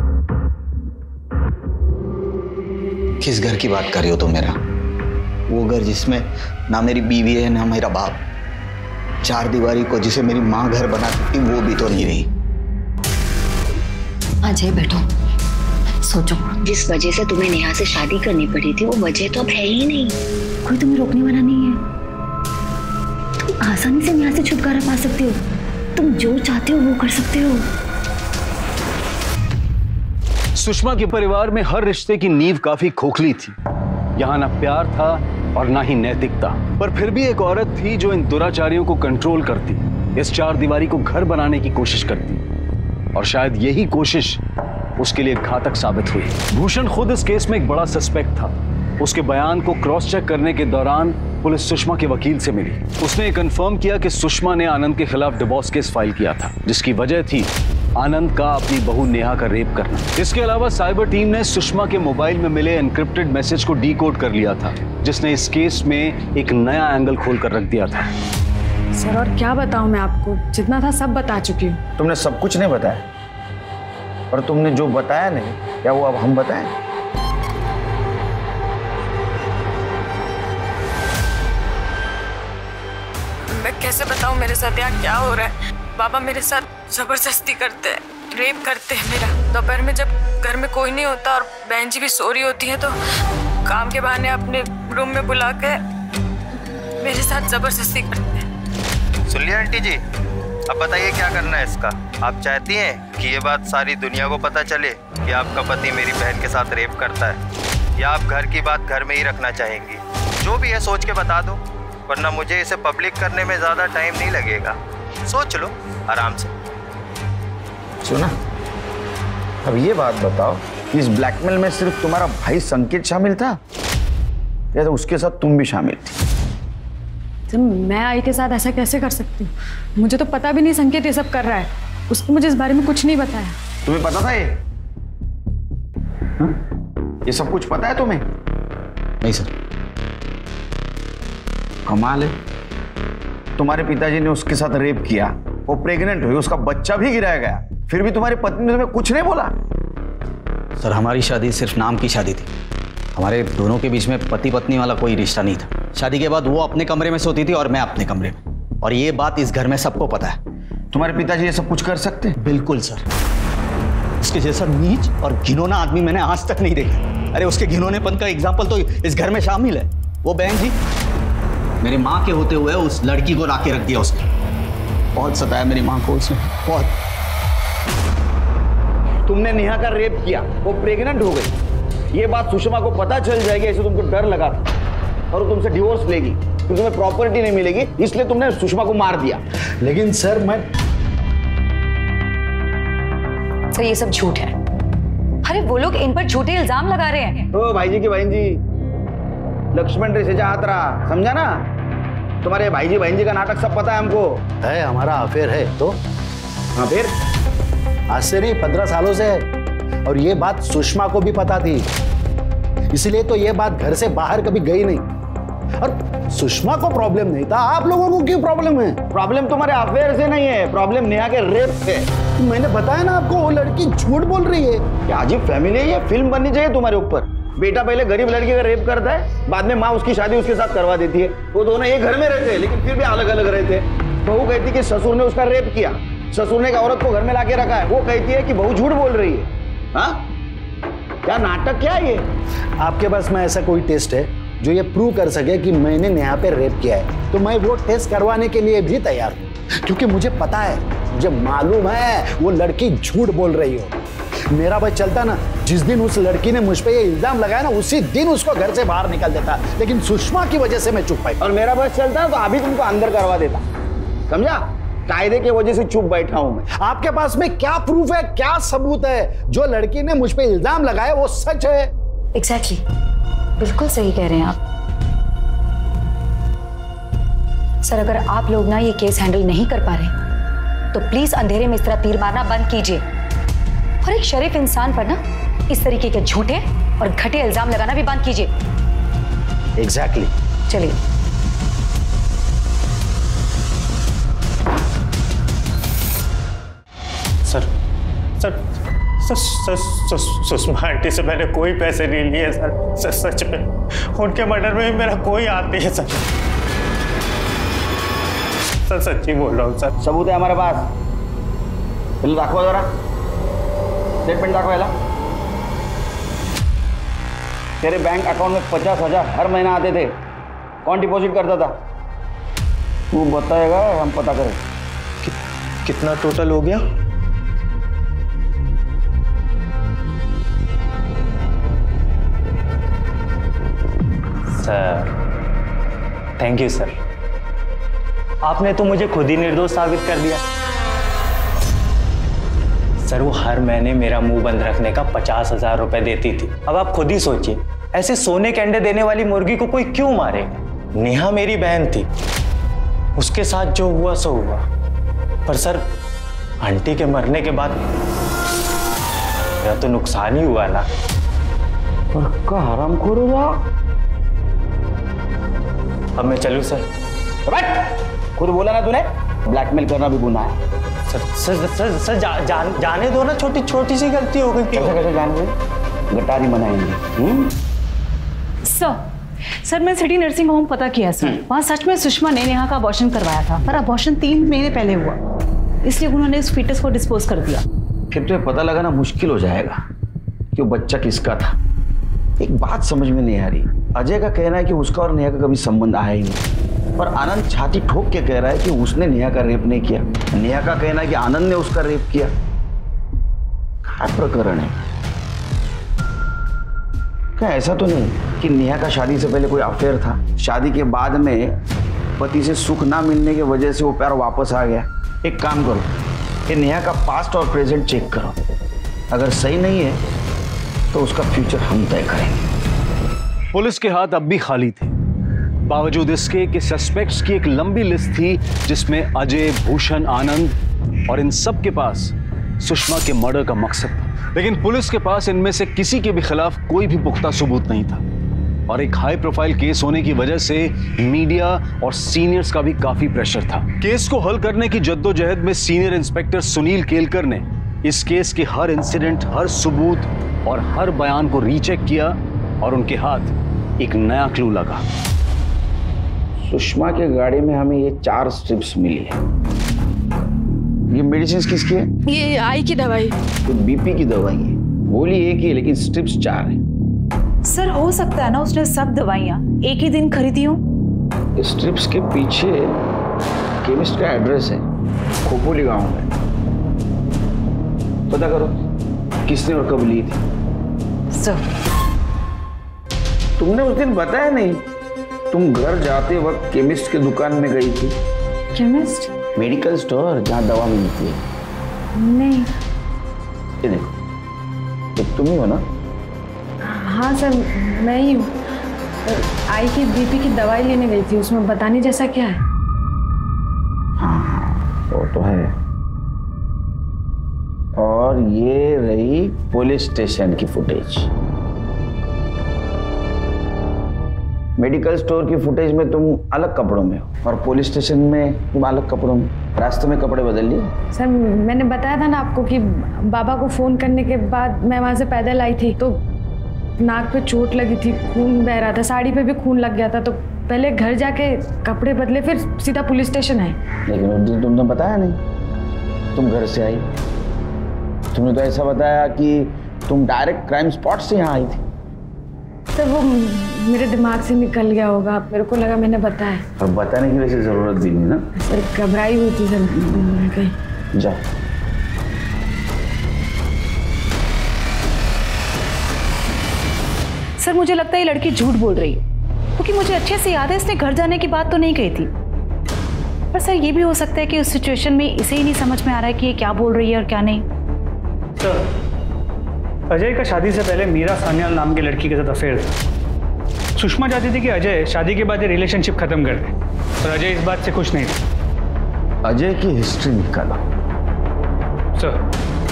किस घर की बात कर रही हो तुम मेरा? वो घर जिसमें ना मेरी बीवी है ना मेरा बाप। चार दीवारी को जिसे मेरी माँ घर बनाती थी वो भी तो नहीं रही। अजय बैठो, सोचो। जिस वजह से तुम्हें नेहा से शादी करनी पड़ी थी वो वजह तो अब है ही नहीं। कोई तुम्हें रोकने वाला नहीं है। तुम आसानी से नेहा से छुटकारा पा सकते हो। तुम जो चाहते हो वो कर सकते हो। सुषमा के परिवार में हर रिश्ते की नींव काफी खोखली थी। यहाँ ना प्यार था और ना ही नैतिकता, पर फिर भी एक औरत थी जो इन दुराचारियों को कंट्रोल करती, इस चार दीवारी को घर बनाने की कोशिश करती, और शायद यही कोशिश उसके लिए घातक साबित हुई। भूषण खुद इस केस में एक बड़ा सस्पेक्ट था। उसके बयान को क्रॉस चेक करने के दौरान पुलिस सुषमा के वकील से मिली। उसने ये कंफर्म किया कि सुषमा ने आनंद के खिलाफ डिवोर्स केस फाइल किया था, जिसकी वजह थी आनंद का अपनी बहू नेहा का रेप करना। इसके अलावा साइबर टीम ने सुषमा के मोबाइल में मिले एन्क्रिप्टेड मैसेज को डीकोड कर लिया था, जिसने इस केस में एक नया एंगल खोलकर रख दिया था। सर और क्या बताऊं मैं आपको, जितना था सब बता चुकी हूँ। तुमने सब कुछ नहीं बताया, और तुमने जो बताया नहीं, क्या वो अब हम बताएं? मैं कैसे बताऊं मेरे साथ यहाँ क्या हो रहा है? बाबा मेरे साथ जबरदस्ती करते हैं, रेप करते हैं मेरा। दोपहर में जब घर में कोई नहीं होता और बहन जी भी सो रही होती है तो काम के बहाने अपने रूम में बुला के मेरे साथ जबरदस्ती करते हैं। सुन बोलिए आंटी जी, अब बताइए क्या करना है इसका। आप चाहती हैं कि ये बात सारी दुनिया को पता चले कि आपका पति मेरी बहन के साथ रेप करता है, या आप घर की बात घर में ही रखना चाहेंगी? जो भी है सोच के बता दो, वरना मुझे इसे पब्लिक करने में ज़्यादा टाइम नहीं लगेगा। सोच लो आराम से। सुना, अब ये बात बताओ, इस ब्लैकमेल में सिर्फ तुम्हारा भाई संकेत शामिल था या तो उसके साथ तुम भी शामिल थी? तो मैं आई के साथ ऐसा कैसे कर सकती हूँ? मुझे तो पता भी नहीं संकेत ये सब कर रहा है। उसने मुझे इस बारे में कुछ नहीं बताया। तुम्हें पता था ये? हा? ये सब कुछ पता है तुम्हें? नहीं सर। कमाल है, तुम्हारे पिताजी ने उसके साथ रेप किया, वो प्रेग्नेंट हुई, उसका बच्चा भी गिराया गया, फिर भी तुम्हारी पत्नी ने तुम्हें कुछ नहीं बोला? सर हमारी शादी सिर्फ नाम की शादी थी, हमारे दोनों के बीच में पति पत्नी वाला कोई रिश्ता नहीं था। शादी के बाद वो अपने कमरे में सोती थी और मैं अपने कमरे में, और ये बात इस घर में सबको पता है। तुम्हारे पिताजी ये सब कुछ कर सकते? बिल्कुल सर, उसके जैसा नीच और घिनौना आदमी मैंने आज तक नहीं देखा। अरे उसके घिनौनेपन का एग्जाम्पल तो इस घर में शामिल है। वो बहन जी, मेरी माँ के होते हुए उस लड़की को लाके रख दिया उसने। बहुत सताया मेरी माँ को उसने, बहुत। तुमने नेहा का रेप किया, वो प्रेग्नेंट हो गई, ये बात सुषमा को पता चल जाएगी, ऐसे तुमको डर लगा था, और वो तुमसे डिवोर्स लेगी, फिर तुम्हें प्रॉपर्टी नहीं मिलेगी, इसलिए तुमने सुषमा को मार दिया। लेकिन सर मैं सर ये सब झूठ है। अरे वो लोग इन पर झूठे इल्जाम लगा रहे हैं। ओ भाई जी की बहन जी, लक्ष्मण रेसे हाथ रहा, समझा ना? तुम्हारे भाई जी बहन जी का नाटक सब पता है हमको। है, हमारा अफेयर है तो। हाँ फिर? आज से नहीं, पंद्रह सालों से है, और ये बात सुषमा को भी पता थी, इसलिए तो ये बात घर से बाहर कभी गई नहीं। और सुषमा को प्रॉब्लम नहीं था, आप लोगों को क्यों प्रॉब्लम है? प्रॉब्लम तुम्हारे अफेयर से नहीं है, प्रॉब्लम नेहा के रेप से। मैंने बताया ना आपको, वो लड़की झूठ बोल रही है। क्या अजीब फैमिली है ये, फिल्म बननी चाहिए तुम्हारे ऊपर। बेटा पहले गरीब लड़की का रेप करता है, बाद में माँ उसकी शादी उसके साथ करवा देती है। वो दोनों एक घर में रहते हैं लेकिन फिर भी अलग अलग रहते हैं। बहू कहती कि ससुर ने उसका रेप किया, ससुर ने एक औरत को घर में लाके रखा है, वो कहती है कि बहू झूठ बोल रही है। हाँ, क्या नाटक क्या है ये? आपके पास में ऐसा कोई टेस्ट है जो ये प्रूव कर सके कि मैंने नेहा पे रेप किया है? तो मैं वो टेस्ट करवाने के लिए भी तैयार हूँ, क्योंकि मुझे पता है, मुझे मालूम है वो लड़की झूठ बोल रही हो। मेरा भाई चलता ना, जिस दिन उस लड़की ने मुझ पे ये इल्जाम लगाया ना, उसी दिन उसको घर से बाहर निकल देता, लेकिन सुषमा की वजह से मैं चुप पाई। और मेरा बस चलता तो अभी तुमको अंदर करवा देता, समझा? कायदे की वजह से चुप बैठा हूं मैं। आपके पास में क्या प्रूफ है, क्या सबूत है? जो लड़की ने मुझ पे इल्जाम लगाया वो सच है? Exactly exactly. बिल्कुल सही कह रहे हैं आप सर। अगर आप लोग ना ये केस हैंडल नहीं कर पा रहे तो प्लीज अंधेरे में इस तरह तीर मारना बंद कीजिए, और एक शरीफ इंसान पर ना इस तरीके के झूठे और घटे इल्जाम लगाना भी बंद कीजिए। Exactly exactly. चलिए। Sir sir sir sir Sushma aunty से मैंने कोई पैसे नहीं लिए सर, सर सच में उनके मर्डर में भी मेरा कोई हाथ नहीं है सर। सर सच्ची बोल रहा हूँ सर। सबूत है हमारे पास, बिल दाखवा जरा, स्टेटमेंट दाखवायला। तेरे बैंक अकाउंट में पचास हजार हर महीना आते थे, कौन डिपॉजिट करता था? तू बताएगा, हम पता करें। कि, कितना टोटल हो गया? सर थैंक यू सर, आपने तो मुझे खुद ही निर्दोष साबित कर दिया। सर वो हर महीने मेरा मुंह बंद रखने का पचास हजार रुपए देती थी। अब आप खुद ही सोचिए, ऐसे सोने के अंडे देने वाली मुर्गी को कोई क्यों मारेगा? नेहा मेरी बहन थी, उसके साथ जो हुआ सो हुआ, पर सर आंटी के मरने के बाद मेरा तो नुकसान ही हुआ ना। और का हराम खोर। अब मैं चलूं सर? खुद बोला ना तूने, ब्लैकमेल करना भी गुनाह है। सर सर सर, सर जा, जान, जाने दो ना, छोटी छोटी सी गलती हो गई। कैसे कैसे जान गए? गटारी मनाएंगे। सर सर मैं सिटी नर्सिंग होम पता किया सर, वहाँ सच में सुषमा ने नेहा का अबॉर्शन करवाया था, पर अबॉर्शन तीन महीने पहले हुआ, इसलिए उन्होंने उस फीटस को डिस्पोज कर दिया। फिर तो पता लगाना मुश्किल हो जाएगा कि वो बच्चा किसका था। एक बात समझ में नहीं आ रही, अजय का कहना है कि उसका और नेहा का कभी संबंध आया ही नहीं। पर आनंद छाती ठोक के कह रहा है कि उसने नेहा का रेप नहीं किया। नेहा का कहना है कि आनंद ने उसका रेप किया। क्या प्रकरण है? क्या ऐसा तो नहीं कि नेहा का शादी से पहले कोई अफेयर था, शादी के बाद में पति से सुख ना मिलने की वजह से वो प्यार वापस आ गया? एक काम करो, ये नेहा का पास्ट और प्रेजेंट चेक करो। अगर सही नहीं है तो उसका फ्यूचर हम तय करेंगे। पुलिस के हाथ अब भी खाली थे, बावजूद इसके कि सस्पेक्ट्स की एक लंबी लिस्ट थी जिसमें अजय, भूषण, आनंद और इन सब के पास सुषमा के मर्डर का मकसद था। लेकिन पुलिस के पास इनमें से किसी के भी खिलाफ कोई भी पुख्ता सबूत नहीं था और एक हाई प्रोफाइल केस होने की वजह से मीडिया और सीनियर्स का भी काफी प्रेशर था। केस को हल करने की जद्दोजहद में सीनियर इंस्पेक्टर सुनील केलकर ने इस केस के हर इंसिडेंट, हर सबूत और हर बयान को रीचेक किया और उनके हाथ एक नया क्लू लगा। सुषमा के गाड़ी में हमें ये चार स्ट्रिप्स मिली है। ये मेडिसिन किसकी है? ये आई की दवाई। तो बीपी की दवाई है। गोली एक ही है लेकिन स्ट्रिप्स चार है। सर हो सकता है ना उसने सब दवाइयाँ एक ही दिन खरीदी हो। स्ट्रिप्स के पीछे केमिस्ट का एड्रेस है, खोपोली गांव में। पता करो किसने और कब ली थी। सर तुमने उस दिन बताया नहीं, तुम घर जाते वक्त केमिस्ट के दुकान में गई थी। केमिस्ट? मेडिकल स्टोर जहाँ दवा मिलती है। नहीं। ये देखो, तो तुम ही हो ना? हाँ सर, मैं ही हूँ। आई की बीपी की दवाई लेने गई थी, उसमें बताने जैसा क्या है? हाँ वो तो है। और ये रही पुलिस स्टेशन की फुटेज। मेडिकल स्टोर की फुटेज में तुम अलग कपड़ों में हो और पुलिस स्टेशन में तुम अलग कपड़ों में। रास्ते में कपड़े बदल लिए? सर मैंने बताया था ना आपको कि बाबा को फोन करने के बाद मैं वहां से पैदल आई थी, तो नाक पे चोट लगी थी, खून बह रहा था, साड़ी पे भी खून लग गया था, तो पहले घर जाके कपड़े बदले फिर सीधा पुलिस स्टेशन आए। लेकिन उस दिन तुमने बताया नहीं, तुम घर से आई। तुमने तो ऐसा बताया कि तुम डायरेक्ट क्राइम स्पॉट से यहाँ आई थी। सर वो मेरे दिमाग से निकल गया होगा, मेरे को लगा मैंने बताया। और बताने की वैसे जरूरत भी नहीं ना। सर घबराई हुई थी सर कहीं। जाओ। सर मुझे लगता है ये लड़की झूठ बोल रही है, क्योंकि मुझे अच्छे से याद है इसने घर जाने की बात तो नहीं कही थी। पर सर ये भी हो सकता है कि उस सिचुएशन में इसे ही नहीं समझ में आ रहा है कि ये क्या बोल रही है और क्या नहीं। सर अजय का शादी से पहले मीरा सान्याल नाम की लड़की के साथ अफेयर था। सुषमा चाहती थी कि अजय शादी के बाद ये रिलेशनशिप खत्म कर दे, पर अजय इस बात से खुश नहीं था। अजय की हिस्ट्री निकाला। Sir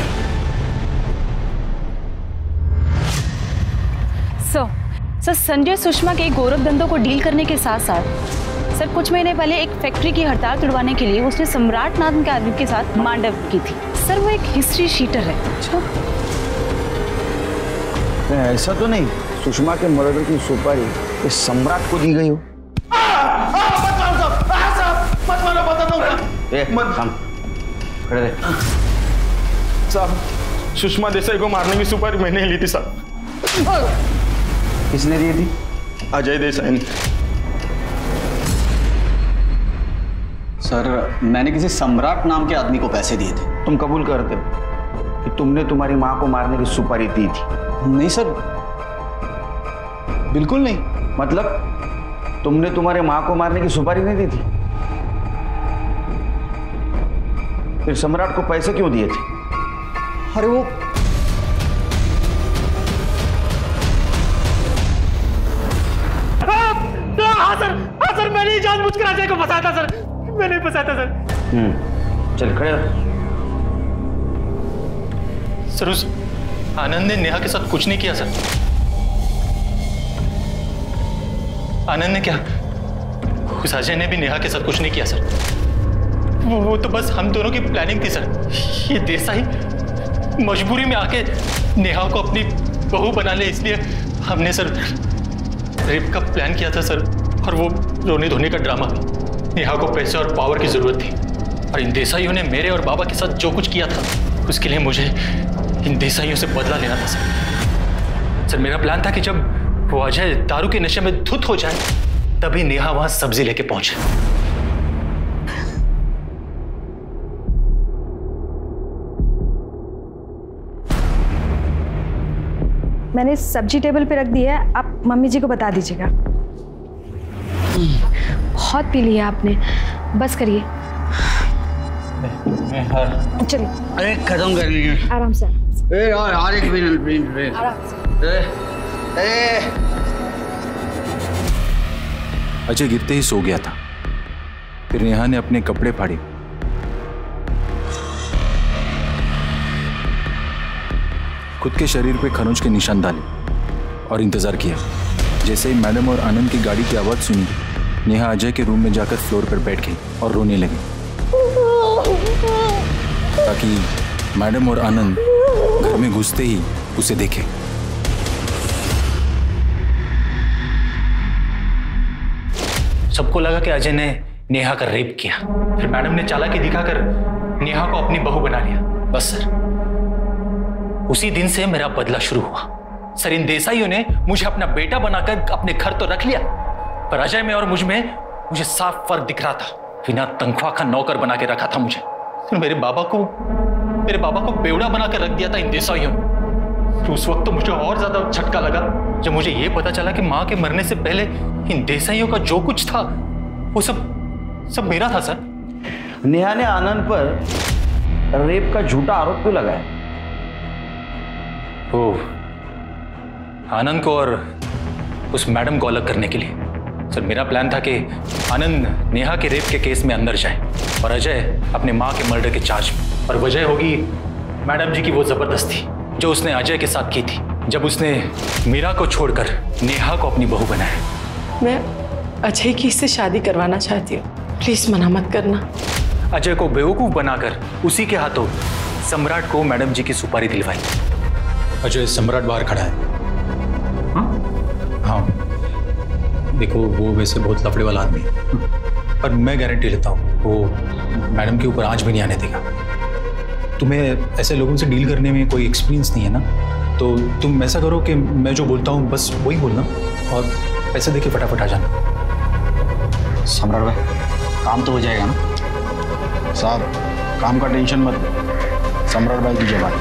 sir sir Sanjay Sushma के गोरख धंधों को डील करने के साथ साथ सर कुछ महीने पहले एक फैक्ट्री की हड़ताल तुड़वाने के लिए उसने सम्राट नाम के आदमी के साथ मांडव की थी। सर वो एक हिस्ट्री शीटर है। अच्छा ऐसा तो नहीं सुषमा के मर्डर की सुपारी इस सम्राट को दी गई हो? खड़े रहे। साहब सुषमा देसाई को मारने की सुपारी मैंने ली थी साहब। किसने दी थी? अजय देसाई ने। सर मैंने किसी सम्राट नाम के आदमी को पैसे दिए थे। तुम कबूल करते हो कि तुमने तुम्हारी माँ को मारने की सुपारी दी थी? नहीं सर, बिल्कुल नहीं। मतलब तुमने तुम्हारे माँ को मारने की सुपारी नहीं दी थी? फिर सम्राट को पैसे क्यों दिए थे? अरे वो हाँ सर, हाँ सर मैंने ही जानबूझ कर अजय को फंसाया था सर, मैंने ही फंसाया था सर। हम्म चल खड़े रहो। सर उस आनंद ने नेहा के साथ कुछ नहीं किया सर। आनंद ने क्या, उस अजय ने भी नेहा के साथ कुछ नहीं किया सर। वो, वो तो बस हम दोनों की प्लानिंग थी सर। ये देसाई मजबूरी में आके नेहा को अपनी बहू बना ले, इसलिए हमने सर रेप का प्लान किया था सर। और वो रोने धोने का ड्रामा, नेहा को पैसे और पावर की जरूरत थी और इन देसाइयों ने मेरे और बाबा के साथ जो कुछ किया था उसके लिए मुझे इन देसाइयों से बदला लेना था सर। सर मेरा प्लान था कि जब वो अजय दारू के नशे में धुत हो जाए तभी नेहा वहां सब्जी लेके पहुंचे। मैंने सब्जी टेबल पे रख दी है, आप मम्मी जी को बता दीजिएगा। बहुत पी लिया आपने, बस करिए। चलिए। अरे खत्म कर लीजिए। आराम से। ए यार यार एक मिनट प्लीज। आराम से। ए, ए। अजय गिरते ही सो गया था। फिर नेहा ने अपने कपड़े फाड़े, खुद के शरीर पे खरोंच के निशान डाले और इंतजार किया। जैसे ही मैडम और आनंद की गाड़ी की आवाज सुनी, नेहा अजय के रूम में जाकर फ्लोर पर बैठ गई और रोने लगी, ताकि मैडम और आनंद घर में घुसते ही उसे देखे। सबको लगा कि अजय ने नेहा का रेप किया। फिर मैडम ने चालाकी दिखाकर नेहा को अपनी बहू बना लिया। बस सर, उसी दिन से मेरा बदला शुरू हुआ। सर, इन देसाइयों ने मुझे अपना बेटा बनाकर अपने घर तो रख लिया, पर अजय में और मुझ में मुझे साफ फर्क दिख रहा था। बिना तनख्वाह का नौकर बना के रखा था मुझे। मेरे बाबा को मेरे बाबा को बेवड़ा बनाकर रख दिया था इन देसाइयों ने। उस वक्त तो मुझे और ज्यादा झटका लगा जब मुझे यह पता चला कि मां के मरने से पहले इन देसाइयों का जो कुछ था वो सब सब मेरा था। सर, नेहा ने आनंद पर रेप का झूठा आरोप क्यों लगाया? ओ, आनंद को और उस मैडम को अलग करने के लिए। सर, मेरा प्लान था कि आनंद नेहा के रेप के केस में अंदर जाए और अजय अपने मां के मर्डर के चार्ज में। और वजह होगी मैडम जी की वो जबरदस्ती जो उसने अजय के साथ की थी, जब उसने मीरा को छोड़कर नेहा को अपनी बहू बनाया। मैं अजय की इससे शादी करवाना चाहती हूँ, प्लीज मना मत करना। अजय को बेवकूफ बनाकर उसी के हाथों सम्राट को मैडम जी की सुपारी दिलवाई। अजय, सम्राट बाहर खड़ा है। हाँ, देखो वो वैसे बहुत लफड़े वाला आदमी है, पर मैं गारंटी लेता हूँ वो मैडम के ऊपर आंच भी नहीं आने देगा। तुम्हें ऐसे लोगों से डील करने में कोई एक्सपीरियंस नहीं है ना, तो तुम ऐसा करो कि मैं जो बोलता हूँ बस वही बोलना और पैसे देके फटाफट आ जाना। सम्राट भाई, काम तो हो जाएगा ना? साहब, काम का टेंशन मत लो, सम्राट भाई की जबान।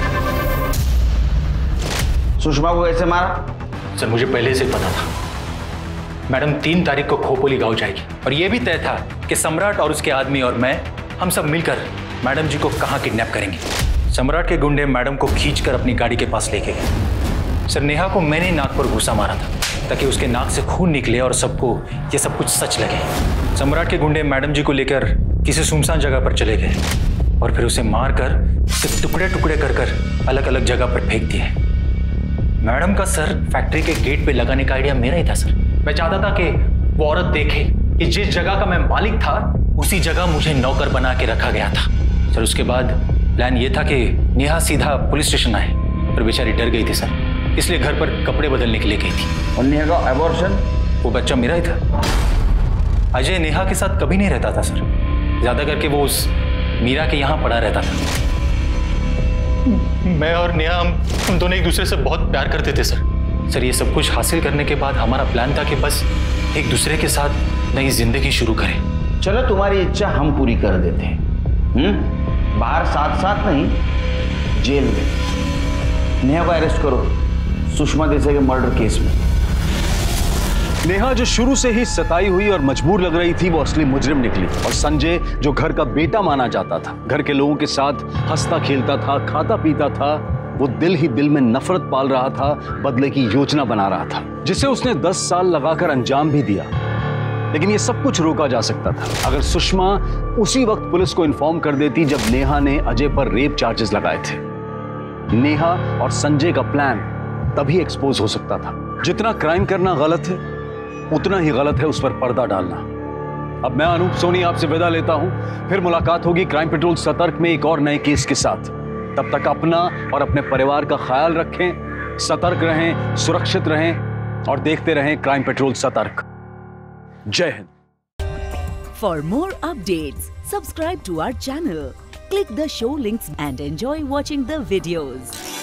सुषमा को कैसे मारा? सर, मुझे पहले से पता था मैडम तीन तारीख को खोपोली गांव जाएगी और यह भी तय था कि सम्राट और उसके आदमी और मैं हम सब मिलकर मैडम जी को कहां किडनैप करेंगे। सम्राट के गुंडे मैडम को खींचकर अपनी गाड़ी के पास लेके गए। सर, नेहा को मैंने नाक पर घूसा मारा था ताकि उसके नाक से खून निकले और सबको ये सब कुछ सच लगे। सम्राट के गुंडे मैडम जी को लेकर किसी सुनसान जगह पर चले गए और फिर उसे मारकर उसे टुकड़े टुकड़े कर कर अलग अलग जगह पर फेंक दिए। मैडम का सर फैक्ट्री के गेट पे लगाने का आइडिया मेरा ही था। सर, मैं चाहता था कि वो औरत देखे कि जिस जगह का मैं मालिक था उसी जगह मुझे नौकर बना के रखा गया था। सर, उसके बाद प्लान ये था कि नेहा सीधा पुलिस स्टेशन आए, पर बेचारी डर गई थी सर, इसलिए घर पर कपड़े बदलने के लिए गई थी। और नेहा का एबॉर्शन? वो बच्चा मेरा ही था। अजय नेहा के साथ कभी नहीं रहता था सर, ज्यादा करके वो उस मीरा के यहाँ पड़ा रहता था। मैं और नेहा हम हम दोनों एक दूसरे से बहुत प्यार करते थे सर। सर, ये सब कुछ हासिल करने के बाद हमारा प्लान था कि बस एक दूसरे के साथ नई जिंदगी शुरू करें। चलो, तुम्हारी इच्छा हम पूरी कर देते हैं। हम्म बाहर साथ साथ नहीं, जेल में नेहा को अरेस्ट करो सुषमा देसाई के मर्डर केस में। नेहा जो शुरू से ही सताई हुई और मजबूर लग रही थी, वो असली मुजरिम निकली। और संजय जो घर का बेटा माना जाता था, घर के लोगों के साथ हंसता खेलता था, खाता पीता था, वो दिल ही दिल में नफरत पाल रहा था, बदले की योजना बना रहा था, जिसे उसने दस साल लगाकर अंजाम भी दिया। लेकिन ये सब कुछ रोका जा सकता था अगर सुषमा उसी वक्त पुलिस को इन्फॉर्म कर देती जब नेहा ने अजय पर रेप चार्जेस लगाए थे। नेहा और संजय का प्लान तभी एक्सपोज हो सकता था। जितना क्राइम करना गलत है, उतना ही गलत है उस पर पर्दा डालना। अब मैं अनूप सोनी आपसे विदा लेता हूं, फिर मुलाकात होगी क्राइम पेट्रोल सतर्क में एक और नए केस के साथ। तब तक अपना और अपने परिवार का ख्याल रखें, सतर्क रहें, सुरक्षित रहें और देखते रहें क्राइम पेट्रोल सतर्क। जय हिंद। For more updates, subscribe to our channel, click the show links and enjoy watching the videos.